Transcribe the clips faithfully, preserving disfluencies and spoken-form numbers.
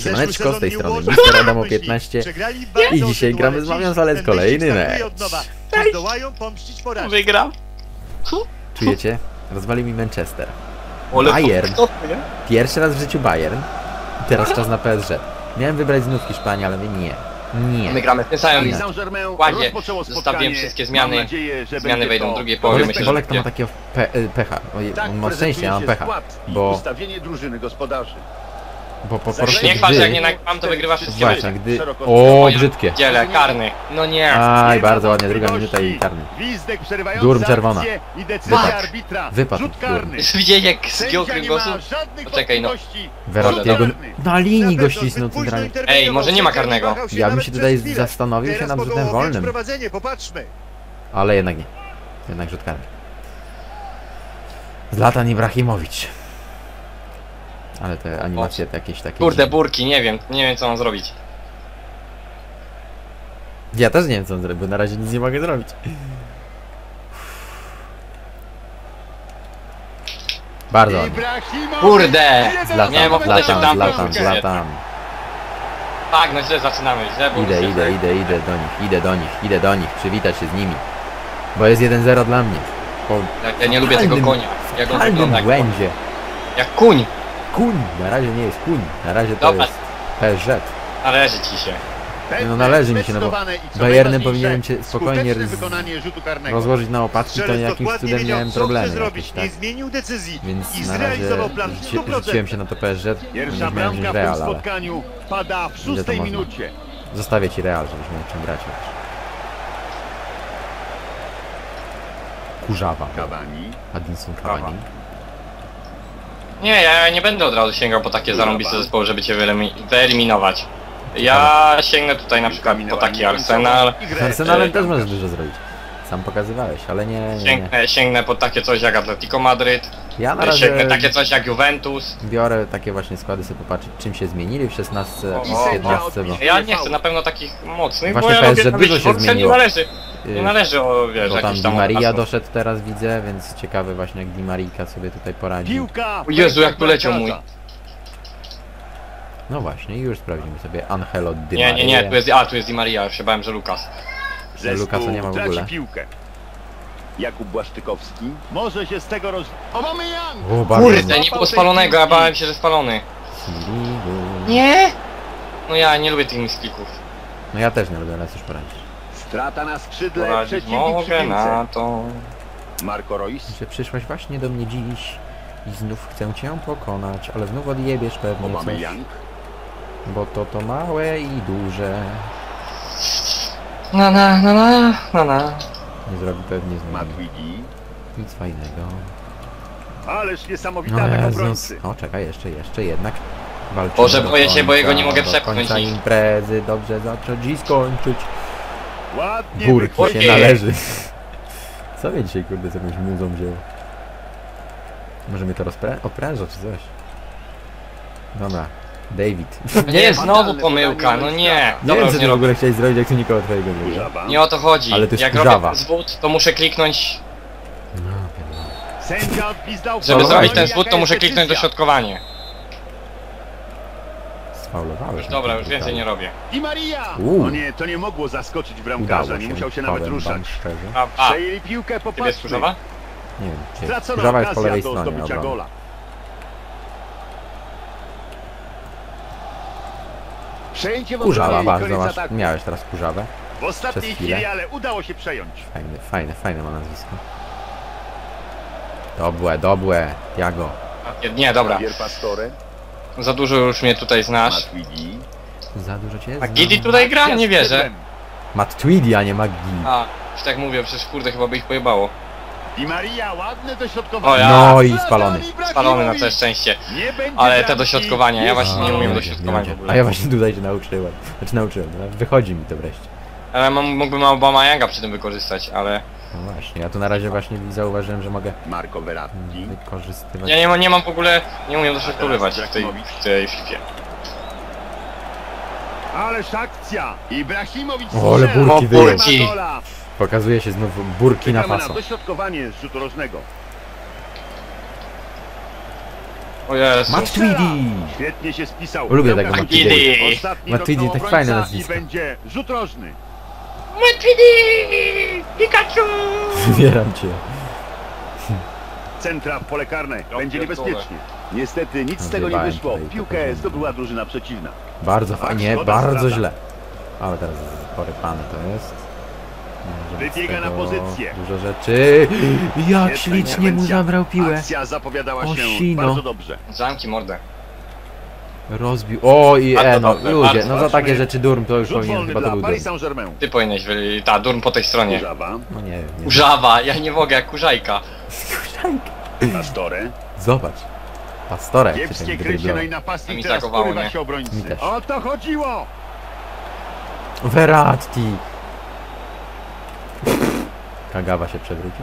Siemaneczko, z tej strony mister Adamo piętnaście i dzisiaj gramy z Mamią Zalet kolejny mecz. Wygram. Czujecie? Rozwali mi Manchester. Bayern. Pierwszy raz w życiu Bayern. I teraz czas na P S G. Miałem wybrać znów Hiszpanię, ale nie. Nie. My gramy w tym samym składzie. Zostawiłem wszystkie zmiany. Zmiany wejdą w drugiej połowie. Bolek, Myślę, że Bolek to ma takiego pe pecha. On ma szczęście, ja mam pecha. Bo... Bo po prostu nie chwal, gdy... że jak nie nagram, to wygrywasz wszystkie Właśnie, mecze. gdy... O, brzydkie. Dziele, karny. No nie. Aj, bardzo ładnie, druga minuta i karny. Durm czerwona. Wypadł. Wypadł. Widzieli jak zgiął kręgosłup? Poczekaj no. Verrattiego na linii go ścisnął centralnie. Ej, może nie ma karnego. Ja bym się tutaj zastanowił się nad rzutem wolnym. Ale jednak nie. Jednak rzut karny. Zlatan Ibrahimowicz. Ale te animacje to jakieś takie... Kurde, burki, nie wiem, nie wiem co mam zrobić. Ja też nie wiem co on zrobił, bo na razie nic nie mogę zrobić. Bardzo ładnie. Kurde! Zlatan, Nie mogę się Zlatan, tam Zlatan, Zlatan. Tak, no źle zaczynamy, źle, bo Idę, idę, idę, idę do nich, idę do nich, idę do nich, przywitać się z nimi. Bo jest jeden zero dla mnie. Po Ja, ja nie lubię tego konia, jak on wygląda jak błędzie. Jak kuń. Kuń, na razie nie jest kuń, na razie to Dobra. jest P S G. Należy ci się. No należy mi się, no bo Bayernem powinienem cię spokojnie rozłożyć na opadki, to jakimś cudem miałem problemy jakieś, tak? Więc na razie rzuci, rzuciłem się na to P S G, nie miałem wziąć Real, ale ile to można? Zostawię ci Real, żebyś miał czym grać. Kurzawa. Adinson Cavani. Nie, ja nie będę od razu sięgał po takie zarąbiste zespoły, żeby cię wyeliminować. Ja sięgnę tutaj na przykład po taki Arsenal. Z Arsenalem też możesz dużo zrobić. Sam pokazywałeś, ale nie, nie, nie. Sięgnę, sięgnę po takie coś jak Atletico Madryt. Ja na razie Sięgnę takie coś jak Juventus. biorę takie właśnie składy, sobie popatrzeć czym się zmienili w szesnastce, O, w piętnastce, bo... Ja nie chcę na pewno takich mocnych, Właśnie bo ja P S G lubię, dużo wiesz, się bo zmieniło. Nie należy, nie należy o, wiesz, Bo tam jakiś Di tam Maria okazów. doszedł teraz widzę, więc ciekawe właśnie jak Di Marika sobie tutaj poradził. O Jezu, jak tu leciał mój. No właśnie, już sprawdzimy sobie Angelo Di Nie, Maria. nie, nie, tu jest, a tu jest Di Maria, już się bałem, że Lukas. Że Lukasa nie ma w ogóle. Piłkę. Jakub Błaszczykowski może się z tego roz... O, bardzo Kurde, nie było spalonego, ja bałem się, że spalony. Nie? No ja nie lubię tych misklików. No ja też nie lubię, ale już poradzić. Strata na skrzydle, Poradzić przeciwnik przy mogę piłce. na to. Marco Reus. Że przyszłaś właśnie do mnie dziś i znów chcę cię pokonać, ale znów odjebiesz pewnie coś. Aubameyang. Bo to to małe i duże. Na na na na na na. Nie zrobi pewnie z nami Matuidi. nic fajnego. Ależ niesamowita No atak Jezus. obrońcy. O, czekaj, jeszcze, jeszcze jednak. Walczymy Boże, do boję się, bo jego nie końca, mogę do przepchnąć końca nic. imprezy, dobrze zacząć i skończyć. Ładnie Burki się Burki. należy. Co mnie dzisiaj kurde z jakąś muzą wzięło? Może mnie to rozprę- odpręża czy coś? Dobra, David. Nie, znowu pomyłka, no nie. Nie Dobra, wiem już co nie ty w ogóle robię. chciałeś zrobić, jak tu nikogo twojego drugiego. Kurzawa. Nie o to chodzi. Ale to jest Jak kurzawa. robię zwód, to muszę kliknąć, No, pierdolę. Sędzia odpizdał żeby Co? zrobić ten Jaka zwód, to jest muszę kliknąć decyzja? dośrodkowanie. Sfaulowałeś. Dobra, już więcej nie robię. Di Maria! Uuu. No nie, to nie mogło zaskoczyć bramkarza, Udało nie się, musiał się nawet powiem wam ruszać. szczerze. A, a Przejęli piłkę, ciebie jest popatrzmy. kurzawa? Nie wiem, czy Stracona Kurzawa jest po okazja lewej do stronie zdobycia obrony. gola. Przejęcie w Kurzawa, obronie i bardzo koniec masz, ataku. miałeś teraz kurzawę. W ostatniej przez chwilę. chwili, ale udało się przejąć. Fajne, fajne, fajne ma nazwisko. Dobłe, dobłe, Tiago. Nie, dobra. Javier Pastore, Za dużo już mnie tutaj znasz. Matuidi. Za dużo cię A znam. Gidi tutaj gra? Nie wierzę. Matt Tweedy, a nie McGee. A, już tak mówię, przecież kurde chyba by ich pojebało. Di Maria, ładne O dośrodkowanie. ja. No i spalony. Spalony na całe szczęście. Nie będzie Ale te bramki. dośrodkowania, ja właśnie nie A, umiem będzie, dośrodkowania w będzie. ogóle. A ja właśnie tutaj się nauczyłem. Znaczy nauczyłem, no, wychodzi mi to wreszcie. Ale mam, mógłbym Aubameyanga przy tym wykorzystać, ale... No właśnie, ja tu na razie właśnie zauważyłem, że mogę Marco Verratti. wykorzystywać. Ja nie, ma, nie mam w ogóle, nie umiem dośrodkowywać w tej, w tej fifie. Ależ akcja! Ibrahimowicz O, ale strzela. burki O, wyjął. burki. Gola. Pokazuje się znów Burkina Czekamy na Faso. dośrodkowanie z rzutu rożnego. O Jezu. Matuidi! Świetnie się spisał. Lubię tego Bramkarz Matuidi. Matuidi. Ostatni Matuidi, dotknął tak fajne obrońca nazwisko. I będzie rzut rożny. Matuidi! Pikachu! Wybieram cię. Centra w pole karne. Ja Będzie pierdolę. niebezpiecznie. Niestety nic z tego nie Odjebałem wyszło. tutaj Piłkę pokażę. zdobyła drużyna przeciwna. Bardzo Ach, fajnie, szkoda, bardzo strata. źle. Ale teraz porypane to jest. Może być Wybiega z na tego pozycję. Dużo rzeczy. Jak Świetna ślicznie mu interwencja. zabrał piłę. Akcja zapowiadała O, się sino. bardzo dobrze. Zamki mordę. Rozbił. O i Bardzo e, no dobrze, ludzie, bardzo no za ważny. takie rzeczy Durm to już Rzut powinien wolny chyba to dla był Paris Durm. Saint-Germain. Ty powinieneś, wy... ta, Durm po tej stronie. Kurzawa, No nie wiem. Nie. Kurzawa, ja nie mogę, jak kurzajka. Pastore. Zobacz. Pastorek. się Kiepskie tak krycie, no i dryblował. napastnik Mi teraz zagowało, porywa nie? się Mi obrońcy. też. O to chodziło! Verratti. Kagawa się przewrócił.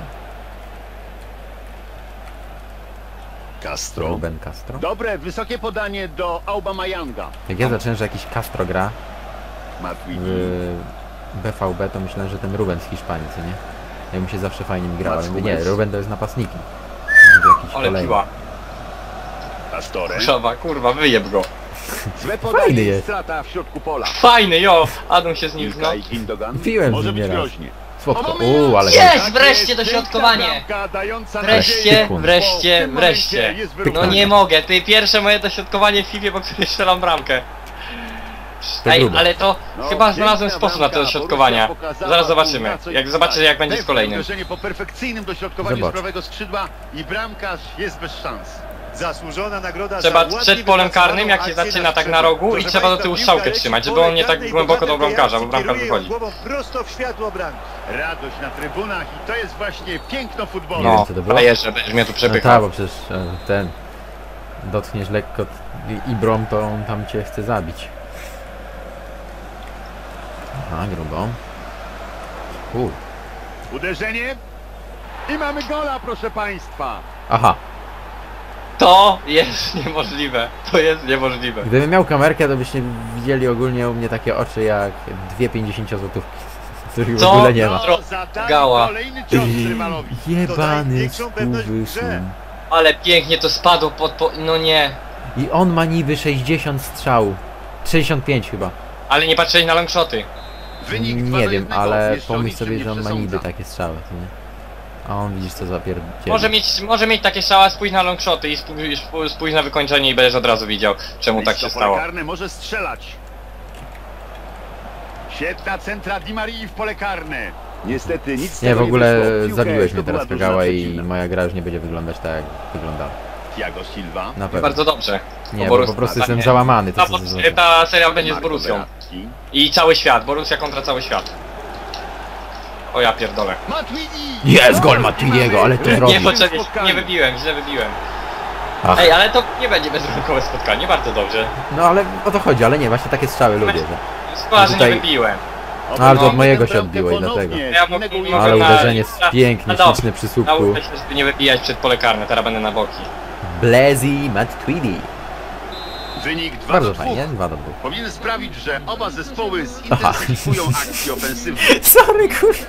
Castro. Ruben Castro. Dobre, wysokie podanie do Aubamayanga. Jak ja zacząłem, że jakiś Castro gra Matuidi. w B V B, to myślałem, że ten Ruben z Hiszpanii, co nie? Ja mi się zawsze fajnie mi grał, ale mówię, nie, Mats Ruben to jest napastnikiem. Mówię, jakiś Ale kolejny. piła. Pastore. Kurzawa, kurwa, wyjeb go. Złe Fajny podanie i jest. strata w środku pola. Fajny, jo! Adam się z nim znał. Ilkay Gündogan. Piłem z Może nim być nieraz. groźnie. Słodko. O, Uuu, ale Jest! Tak wreszcie jest, dośrodkowanie. piękna bramka, dająca Wreszcie, nadzieję, Sekund. bo w wreszcie, tym momencie wreszcie. jest No wyrównanie. nie mogę, ty pierwsze moje dośrodkowanie w FIFA, bo które strzelam bramkę. To Ej, grube. ale to No, chyba znalazłem piękna sposób na te bramka, dośrodkowania. Borussia pokazała Zaraz zobaczymy. na co Jak ich zobaczę, stać. jak będzie z Pewne kolejnym. uderzenie po perfekcyjnym dośrodkowaniu Zobacz. z prawego skrzydła i bramkarz jest bez szans. Zasłużona nagroda Trzeba za ładnie przed polem wypracowaną karnym, jak się akcję zaczyna tak skrzydle. na rogu i Proszę trzeba do państwa, tyłu piłka strzałkę leci trzymać, w żeby pole on nie tak karne i głęboko do bohater bramkarza, bo tej bramkarz akcji kieruje wychodzi. ją głową prosto w światło bramki. Radość na trybunach i to jest właśnie piękno futbolu. Nie wiem, No, co to było. a jeżdżę, będziesz mnie tu No tak, przepychał. bo przecież e, ten dotkniesz lekko i- Ibrom, to on tam cię chce zabić. Aha, grubo. Kur. Uderzenie i mamy gola, proszę państwa. Aha, To jest niemożliwe. To jest niemożliwe. gdybym miał kamerkę, to byście widzieli ogólnie u mnie takie oczy jak dwie pięćdziesięciozłotówki, których w Co? ogóle nie ma. Tro- No, zadał gała. kolejny cios rywalowi. Jebany większą pewność w grze. skurwysyn. Ale pięknie to spadło pod... Po... No nie. I on ma niby sześćdziesiąt strzałów. sześćdziesiąt pięć chyba. Ale nie patrzyli na longshoty. Wynik dwa Nie do wiem, jednego, ale jeszcze pomyśl niczym sobie, nie że on ma przesądza. niby takie strzały, co nie? A on widzisz co zapierdzieli. Może mieć, może mieć takie strzała, spójrz na longshoty i spójrz, spójrz na wykończenie i będziesz od razu widział, czemu tak się Blisko pole stało. karne może strzelać. Świetna centra Di Marii w pole karne. Niestety nic z Nie, tego w ogóle wyszło. Piłkę zabiłeś mnie zdobyła teraz drużyna Kagała i przeciwna. moja gra już nie będzie wyglądać tak jak wyglądała. Thiago Silva. Na pewno. Bardzo dobrze. Nie, Bo bo Borus- po prostu tak, jestem nie. załamany. To, Ta, co ta, zobaczyłem. ta seria będzie z Marco Borussią. Verratti. I cały świat, Borussia kontra cały świat. O ja pierdolę. Matuidi! Jest gol Gol! Matuidiego, Mamy ale to drugi zrobił. Nie, w poczekaj, spotkaniu. nie wybiłem, źle wybiłem. Ach. Ej, ale to nie będzie bezrunkowe spotkanie, bardzo dobrze. No ale o to chodzi, ale nie, właśnie takie strzały lubię, że... Szkoda, że Tutaj- nie wybiłem. No, ale to od Obronimy mojego tę się odbiło i bramkę dlatego. ponownie. Ja Innego mogę- nie Ale na- uderzenie jest na- pięknie, na dom. śliczne przy słupku. Nauczę się, żeby nie wybijać przed pole karne, teraz będę na boki. Blazy Matuidi. Wynik dwa Bardzo do dwóch. fajnie, dwa do dwóch. Powinien sprawić, że oba zespoły Aha. zintensyfikują akcje ofensywne. Sorry, kurwa.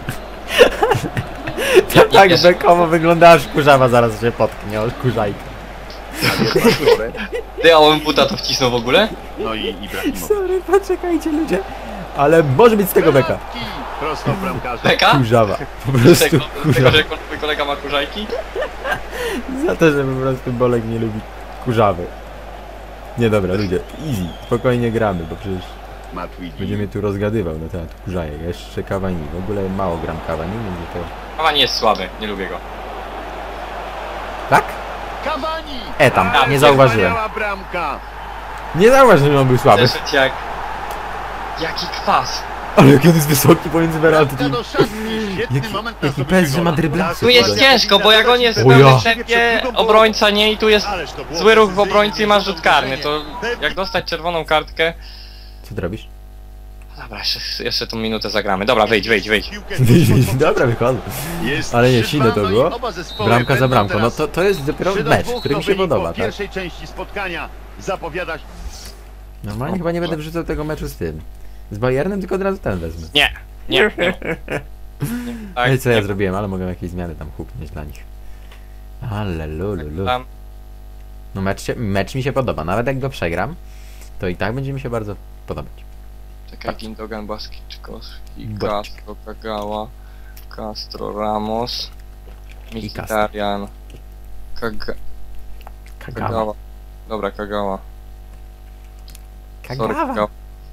To nie tak wiesz. bekowo wygląda, aż kurzawa zaraz się potknie, o kurzajka. Ty, a on buta to wcisnął w ogóle? No i Ibrahimovic. Sorry, poczekajcie ludzie. Ale może być z tego beka. Bramki Prosto w bramkarza. Beka? Kurzawa. Po Z prostu tego, z tego, kurzawa. że twój kolega ma kurzajki? Za to, że po prostu Bolek nie lubi kurzawy. Nie dobra, ludzie, easy, spokojnie gramy, bo przecież Matuidi. będzie mnie tu rozgadywał na temat kurzajek. Ja jeszcze Cavani, w ogóle mało gram Cavani, więc to... Mama nie jest słaby, nie lubię go. Tak? Cavani! E, tam, Ale nie zauważyłem. wspaniała bramka. Nie zauważyłem, że on był słaby. Cieszyć jak... Jaki kwas. Ale jak on jest wysoki pomiędzy Verratti. Bramka do szatni. Świetny Jaki- moment na jaki zdobycie pes, że ma gola. dryblasy. Tu jest Sytuacja ciężko, bo jak on jest w O ja. pełnym tempie, obrońca nie i tu jest Ależ to było zły ruch w precyzyjne, obrońcy i masz rzut uderzenie. karny, to jak dostać czerwoną kartkę... Co ty robisz? Dobra, jeszcze, jeszcze tą minutę zagramy. Dobra, wyjdź, wyjdź, wyjdź. Piłkę Dobra, wychodzę. Jest Ale nie, trzy silne dwa, to no i było. oba zespoły Bramka za będą bramką, no teraz to, to jest dopiero trzy do mecz, dwóch, który to mi się wynik podoba, po tak? pierwszej części spotkania zapowiada się. Normalnie chyba nie będę wrzucał tego meczu z tym. Z Bayernem, tylko od razu ten wezmę. Nie, nie, nie. nie. Tak, Ej, co ja nie. zrobiłem, ale mogę jakieś zmiany tam huknąć dla nich. Ale lulu, lulu. Tam. No mecz, się, mecz mi się podoba, nawet jak go przegram, to i tak będzie mi się bardzo podobać. Czekaj, Gindogan, Baskicikowski, Bądź. Castro, Kagawa, Castro, Ramos, I Mkhitaryan, Kaga... Kagawa. Kagawa. Dobra, Kagawa. Sorry, Kagawa.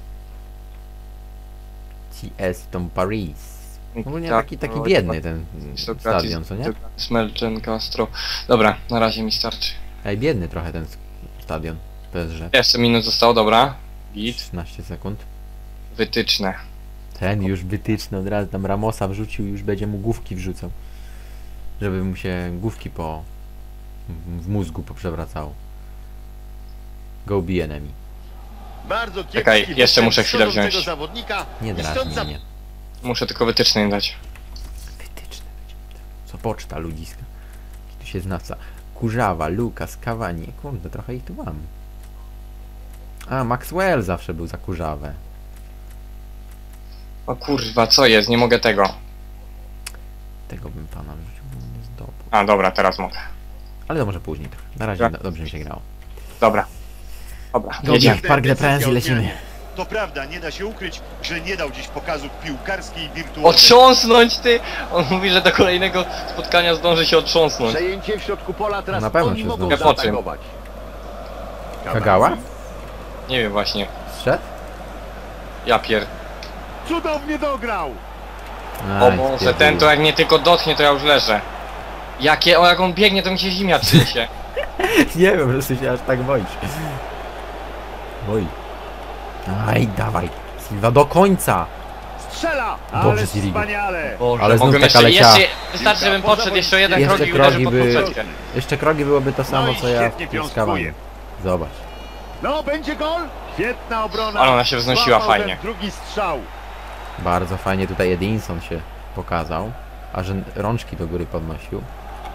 C S Tom Paris. Ogólnie taki, taki biedny ten stadion, co nie? Smelchen, Castro. Dobra, na razie mi starczy. Ej, biedny trochę ten stadion. P S G. Jeszcze minut zostało, dobra. Git. szesnaście sekund. Wytyczne. Ten już wytyczny od razu tam Ramosa wrzucił, już będzie mu główki wrzucał. Żeby mu się główki po... w mózgu poprzewracało. Go be enemy. Bardzo kiepski Czekaj, jeszcze występ muszę chwilę tego wziąć. zawodnika. Nie I stąd drażnij za- mnie. Muszę tylko wytyczne im dać. Wytyczne będzie. Co poczta ludziska. Tu się znaca. Kurzawa, Lukas, Cavani. Kurde, trochę ich tu mam. A, Maxwell zawsze był za kurzawę. O kurwa, co jest? Nie mogę tego. Tego bym pana wrzucił, bo on jest dobry. A, dobra, teraz mogę. Ale to może później trochę. Na razie Tak. do, dobrze mi się grało. Dobra. Dobra, Dobra, jedziemy. w Park de France i lecimy. To prawda, nie da się ukryć, że nie dał dziś pokazów piłkarskiej wirtuozy. Otrząsnąć ty! On mówi, że do kolejnego spotkania zdąży się otrząsnąć. Przejęcie w środku pola, teraz Na pewno oni się mogą zdąży. Po czym? zaatakować. Kagawa? Nie wiem właśnie. Zszedł? Ja pier... Cudownie dograł! O Aj, Boże, pierdolę. ten to jak mnie tylko dotknie, to ja już leżę. Jakie, o jak on biegnie, to mi się zimia trzęsie. Nie wiem, że ty się aż tak boisz. Oj. Aj, dawaj. Silva do końca. Strzela! Dobrze, Ale Sirigu. wspaniale! Boże, Ale znów mogłem taka jeszcze, leciała. jeszcze, wystarczy, żebym podszedł jeszcze o jeden Jeszcze krok i uderzył krogi pod były- poprzeczkę. Jeszcze krogi byłoby to samo, No i co ja świetnie w piąskuje. Cavani. Zobacz. No, będzie gol! Świetna obrona! Ale ona się wznosiła Złapał fajnie. ten drugi strzał. Bardzo fajnie tutaj Edinson się pokazał. A że rączki do góry podnosił.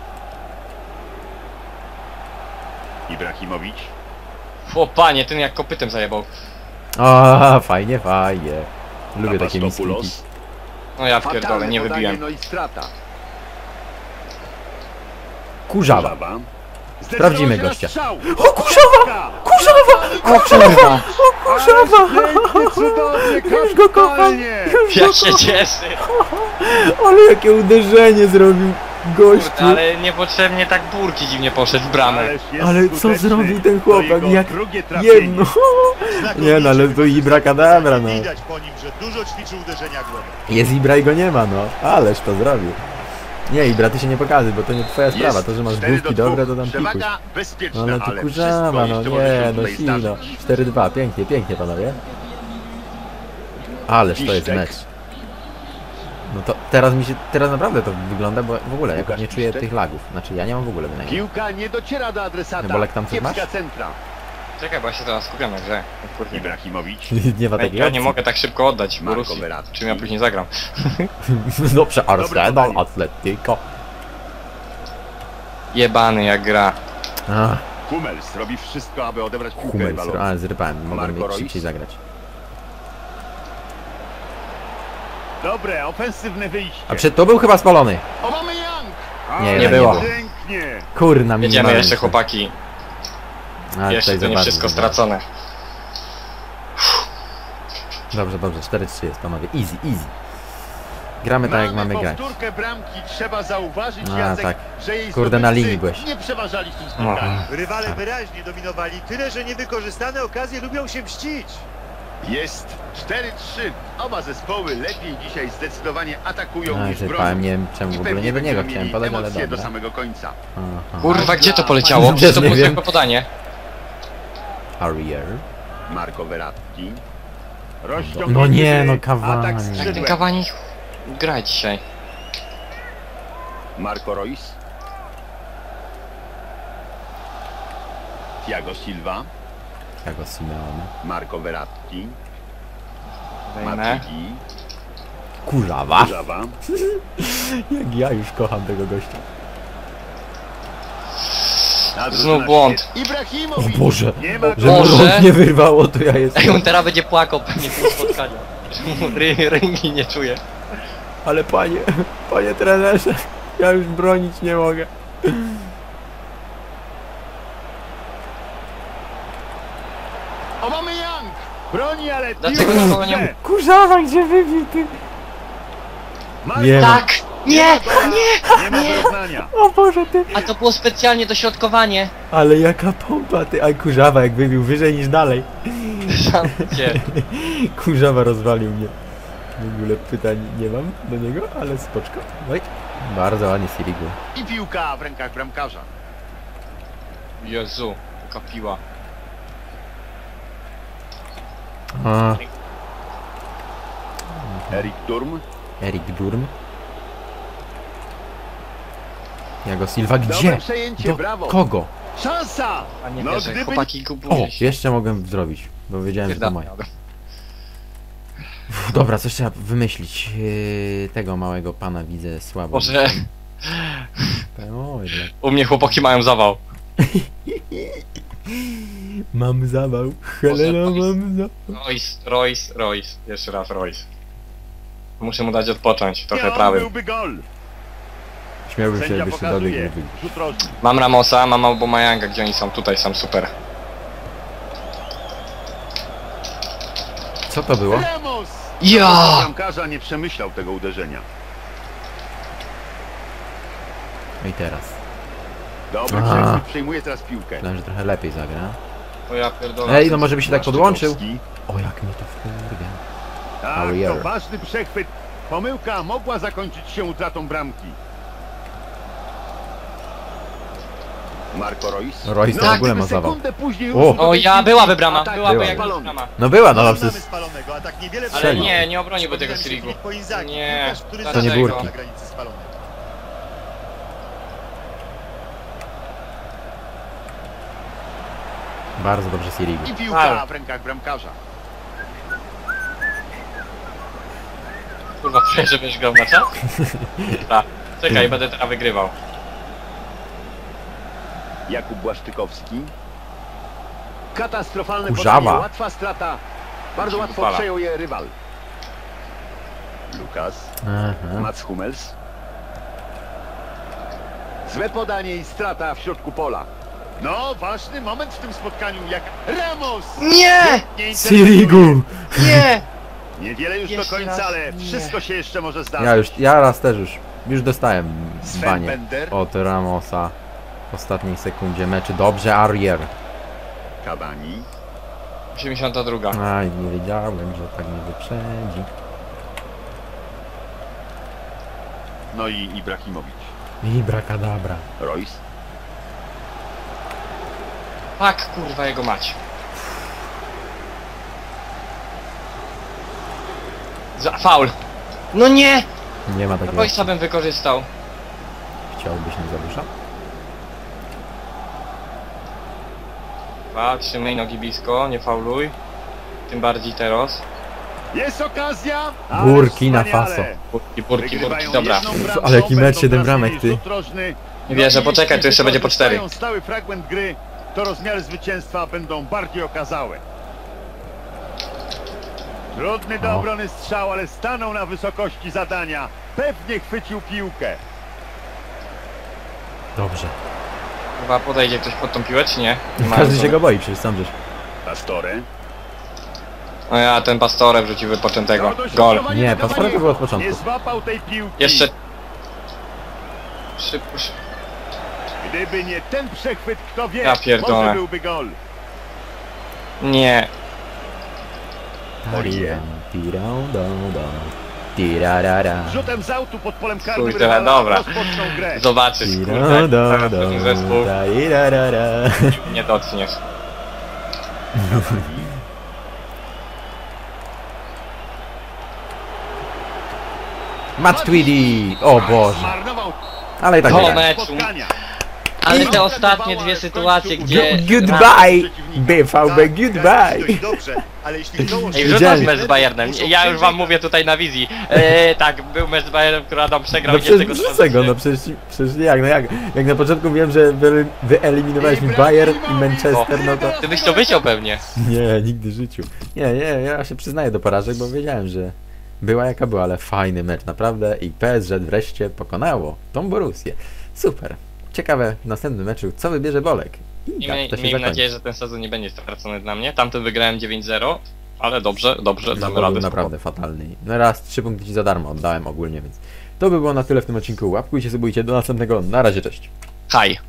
Ibrahimowicz. O panie, ten jak kopytem zajebał. O, fajnie, fajnie. Lubię takie Papastopulos. miskiki. No ja Fatalne pierdolę, nie podanie, wybiłem. No i strata. Kurzawa. Żaba. Sprawdzimy Zdecydował się na gościa. strzał. O, kurzawa! Kurzawa! O, kurzawa! O, kurzawa! Pięknie, cudownie, Już go kocham! kapitalnie. Już Ja go się kocham! cieszę. Ale jakie uderzenie zrobił gościu! Kurde, ale niepotrzebnie tak burki dziwnie poszedł w bramę. Ależ jest Ale co skuteczny. zrobił ten To chłopak? jego Jak drugie trafienie. jedno! Nie no, ale tu Ibra kadabra, no. Widać po nim, że dużo ćwiczył uderzenia głową. Jest Ibra i go nie ma, no. Ależ to zrobił. Nie, Ibra, ty się nie pokazuj, bo to nie twoja sprawa. Jest To, że masz cztery główki do dobre, dwóch. to tam pikuś. Przewaga bezpieczna, No ale to ale kurzawa, wszystko no jeszcze może nie, się no tutaj sino. zdarzyć. cztery dwa, pięknie, pięknie panowie. Ależ to jest Piszczek. mecz. No to teraz mi się, teraz naprawdę to wygląda, bo w ogóle jakoś Łukasz nie czuję Piszczek. tych lagów. Znaczy ja nie mam w ogóle bynajmniej. Piłka nie dociera do adresata. Bolek, tam coś Kiepska masz? centra. Czekaj, bo ja się teraz skupiam na grze. O kurde. Ibrahimowicz. Nie ma Ja, takiej ja nie opcji. mogę tak szybko oddać Marco Borussii. Verratti. Czym ja później zagram. Dobrze, Arsenal, podanie. Atletico. Jebany jak gra. Ach, Hummels robi wszystko, aby odebrać piłkę Hummels, rywalowi. ale zrypałem, mogłem Marco mieć Reus. szybciej zagrać. Dobre, ofensywne wyjście. A przed to był chyba spalony. Aubameyang! Nie, Ale nie było. Pięknie. Kurna, Jedziemy minimalnie. jeszcze chłopaki. A, Jeszcze tutaj to nie za wszystko bardzo, za stracone. bardzo. Dobrze, dobrze, cztery trzy jest panowie. Easy, easy. Gramy tak jak mamy grać. powtórkę bramki, trzeba zauważyć, A, Jacek, tak. że jej Kurde, na zdobywcy linii byłeś. nie przeważali w tym spotkaniu. Aha. Rywale Tak. wyraźnie dominowali, tyle że niewykorzystane okazje lubią się mścić. Jest cztery trzy. Oba zespoły lepiej dzisiaj zdecydowanie atakują A, niż zrypałem, bronią. nie wiem czemu I w ogóle nie pewnie do niego będziemy chciałem mieli podać, ale emocje do dobra. samego końca. Aha. Kurwa, gdzie to poleciało? Też Przecież to nie było wiem. tylko podanie. Arier. Marco Verratti. No nie, no Atak Cavani. Jak ten skrzydłem. Cavani gra dzisiaj. Marco Reus. Thiago Silva. Thiago Simeone. Marco Verratti. Dajmy. Matuidi. Kurzawa. Kurzawa. Jak ja już kocham tego gościa. A drużyna Znów błąd. świetnie. Ibrahimowicz. O Boże. Nie ma Że go. Boże. rąk nie wyrwało, to ja Ej, jestem. on teraz będzie płakał pewnie w tym spotkaniu. Że mu ry, ręki nie czuje. Ale panie, panie trenerze, ja już bronić nie mogę. Broni, ale Dlaczego piłka nikogo w nie grze. Kurzawa, gdzie wybił ty? Marko, Nie ma. Tak! Nie! Nie! Nie ma wyrównania. O Boże ty! A to było specjalnie dośrodkowanie. Ale jaka pompa ty! A kurzawa jak wybił wyżej niż dalej. Gdzie? Kurzawa rozwalił mnie. W ogóle pytań nie mam do niego, ale spoczko. Oj. Bardzo ładnie Sirigu. I piłka w rękach bramkarza. Jezu, jaka piła. A, Erik Durm. Erik Durm. Jago Silva Dobre gdzie? przejęcie, Do brawo. kogo? Szansa! A nie No wierzę, gdyby chłopaki O, kupuje się. jeszcze mogłem zrobić, bo wiedziałem, że to moje. Uf, dobra, coś trzeba wymyślić. Yy, tego małego pana widzę słabo. Boże, Oj, dla- u mnie chłopaki mają zawał. mam zawał. Helena, Boże, mam zawał. Royce, Royce, Royce. Jeszcze raz Royce. Muszę mu dać odpocząć, trochę Miał prawy. byłby gol. Śmiałbym się, Sędzia jakby się dobiegł. pokazuje. i wybił. Rzut rożny. Mam Ramosa, mam Aubameyanga, gdzie oni są? Tutaj są, super. Co to było? Ramos! Ja! Bramkarza nie przemyślał tego uderzenia. No i teraz. Dobry A. przechwyt, przejmuje teraz piłkę. Myślałem, że trochę lepiej zagra. O ja pierdolę. Ej, no może by się tak podłączył. Błaszczykowski. O, jak mnie to wkurwia. Tak, Aurier. to ważny przechwyt. Pomyłka mogła zakończyć się utratą bramki. Marco Royce. Royce no, w ogóle gdyby ma zawał. sekundę później O. użył O tej ja, piłki, byłaby brama, atak byłaby była. jakaś spalony. brama. No była, no Mamy przecież... spalonego, a tak niewiele Ale Strzelił. nie, nie obroniłby tego Przypominam się Sirigu. Filippo Inzaghi, Nie, piłkarz, który to To nie zawsze Burki. na granicy spalonej. Bardzo dobrze Sirigu. I piłka w rękach bramkarza. Kurwa, czuję, żebyś grał na czas? Tak. Czekaj, będę teraz wygrywał. Jakub Błaszczykowski. Katastrofalne Kurzawa. podanie, łatwa strata. Bardzo łatwo Fala. przejął je rywal. Lukas. Aha. Mats Hummels. Złe podanie i strata w środku pola. No, ważny moment w tym spotkaniu, jak Ramos! Nie! Nie Sirigu! Nie! Niewiele już do Jeszcze końca, raz ale nie. wszystko się jeszcze może zdarzyć. Ja już, ja raz też już, już dostałem Sven banie Bender. od Ramosa w ostatniej sekundzie meczu. Dobrze, Aurier. Cavani. osiemdziesiąta druga. Aj, nie wiedziałem, że tak mnie wyprzedzi. No i Ibrahimowicz. Ibrakadabra. Royce. Tak, kurwa, jego mać. Za faul. No nie! Nie ma takiego. Royce'a bym wykorzystał. Chciałbyś nie za dużo? Dwa, trzymaj nogi blisko, nie fauluj. Tym bardziej teraz. Jest okazja! ale Burkina wspaniale. Faso. Burki, burki, Wygrywają burki, dobra. jedną bramką, Ale jaki mecz, będą siedem teraz bramek, mieli ty. rzut rożny. Nie wierzę, No i poczekaj, jeśli tu jeszcze będzie po cztery. wykorzystają stały fragment gry, to rozmiary zwycięstwa będą bardziej okazałe. Trudny do O. obrony strzał, ale stanął na wysokości zadania. Pewnie chwycił piłkę. Dobrze. Chyba podejdzie ktoś pod tą piłę, czy nie? Nie ma Każdy co. się go boi, przecież sam żeś. Pastore. No ja ten Pastore wrzucił wypoczętego. No, Gol. dośrodkowanie Nie, do Pastore Cavani. to było od początku. Nie złapał tej piłki. Jeszcze... Szybko, szybko. Gdyby nie ten przechwyt, kto wie, Ja pierdolę. może byłby gol. Nie. Aurier. Tirą, do, do. Tirarara. Rzutem z autu pod polem karnym Kurde, rywala dobra. rozpoczną grę. Zobaczysz, Tirą, kurde. do, Teraz do. ten zespół Tirarara. nie docniesz. Matt Tweedy! O Boże. Zmarnował Ale i tak To wygrałem. meczu. spotkania. Ale I- te ostatnie dwie sytuacje, gdzie... Goodbye! B V B, Tak, goodbye! graliście dość dobrze, ale jeśli dołączyć... Ej, Widziałem. wrzucasz mecz z Bayernem. Ja już wam mówię tutaj na wizji. E, tak, był mecz z Bayernem, który Adam przegrał. No nie przecież tego wrzucę go, no przecież, przecież jak, no jak, jak na początku wiem, że wy, wyeliminowaliśmy Bayern i Manchester, no to... Ty byś to wyciął pewnie. Nie, nigdy w życiu. Nie, nie, ja się przyznaję do porażek, bo wiedziałem, że była jaka była, ale fajny mecz naprawdę i P S G wreszcie pokonało tą Borussię. Super. Ciekawe w następnym meczu, co wybierze Bolek. I I tak mie- to się miejmy zakończy. nadzieję, że ten sezon nie będzie stracony dla mnie. Tamten wygrałem dziewięć zero. Ale dobrze, dobrze, damy To radę. był naprawdę fatalny. No raz trzy punkty ci za darmo oddałem ogólnie, więc to by było na tyle w tym odcinku. Łapkujcie, subujcie, do następnego, na razie, cześć. Haj.